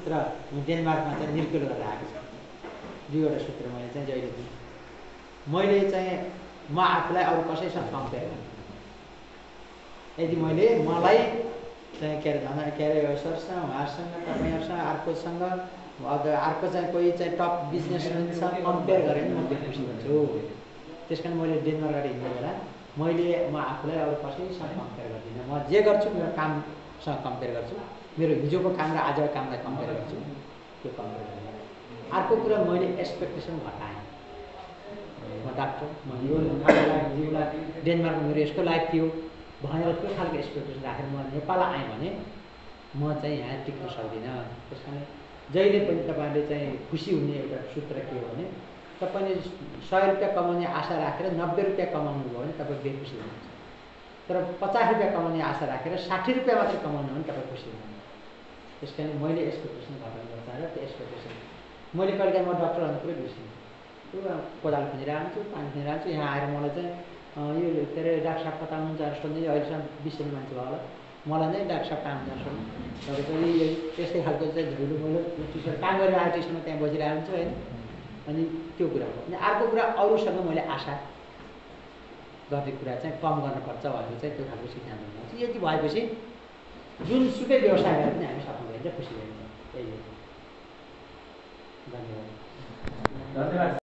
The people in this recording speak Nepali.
सूत्र डेनमार्कमा चाहिँ निर्कुल गरेर आएको छ। दुईवटा सूत्र मैले चाहिँ जहिले पनि मैले चाहिँ म आफूलाई अरू कसैसँग कम्पेयर गर्छु। यदि मैले मलाई चाहिँ के अरे सरसँग उहाँहरूसँग तपाईँहरूसँग अर्कोसँग अर्को चाहिँ कोही चाहिँ टप बिजनेसम्यानसँग कम्पेयर गरेँ भने म त्यो खुसी हुन्छु। त्यस कारण मैले डेनमार्कबाट हिँड्ने बेला मैले म आफूलाई अरू कसैसँग कम्पेयर गर्दिनँ। म जे गर्छु मेरो कामसँग कम्पेयर गर्छु, मेरो हिजोको काम र आजको कामलाई कम्पेयर गर्छु, त्यो कम्पेयर गर्दिनँ। अर्को कुरा मैले एक्सपेक्टेसन घटाएँ। म डाक्टर म यो जीवनलाई डेनमार्कमा मेरो यस्तो लाइफ थियो भनेर त्यो खालको एक्सपेक्टेसन राखेर म नेपाल आएँ भने म चाहिँ यहाँ टिक्न सक्दिनँ। त्यस कारण जहिले पनि तपाईँले चाहिँ खुसी हुने एउटा सूत्र के हो भने तपाईँले 100 रुपियाँ कमाउने आशा राखेर 90 रुपियाँ कमाउनु भयो भने तपाईँ बेखुसी हुनुहुन्छ। तर 50 रुपियाँ कमाउने आशा राखेर 60 रुपियाँ मात्रै कमाउनु भने तपाईँ खुसी हुनुहुन्छ। त्यस कारण मैले एक्सपेक्टेसन घटाउनु चाहेर त्यो एक्सपेक्टेसन मैले कहिलेकाहीँ म डक्टर भन्ने पुरै बिर्सिन्छु। त्यो कोदालो खनिरहेको हुन्छु, पानी खनिरहेको हुन्छु। यहाँ आएर मलाई चाहिँ यो के अरे डाक्टर साहब कता हुनुहुन्छ भनेर सोध्दै अहिलेसम्म 20 जना मान्छे भयो होला। मलाई नै डाक्टर साहब कहाँ हुन्छ सोध्नु। तपाईँको त्यस्तै खालको चाहिँ धुलो मैले टिसर्ट काम गरिरहेको टिसर्टमा त्यहाँ बसिरहेको हुन्छु होइन। अनि त्यो कुरा हो। अनि अर्को कुरा अरूसँग मैले आशा गर्ने कुरा चाहिँ कम गर्नुपर्छ भनेर चाहिँ त्यो खालको सिद्धान्त हुन्छ। यति भएपछि जुनसुकै व्यवसाय गरेर पनि हामी सफल भइन्छ, खुसी भइन्छ। त्यही हो। धन्यवाद।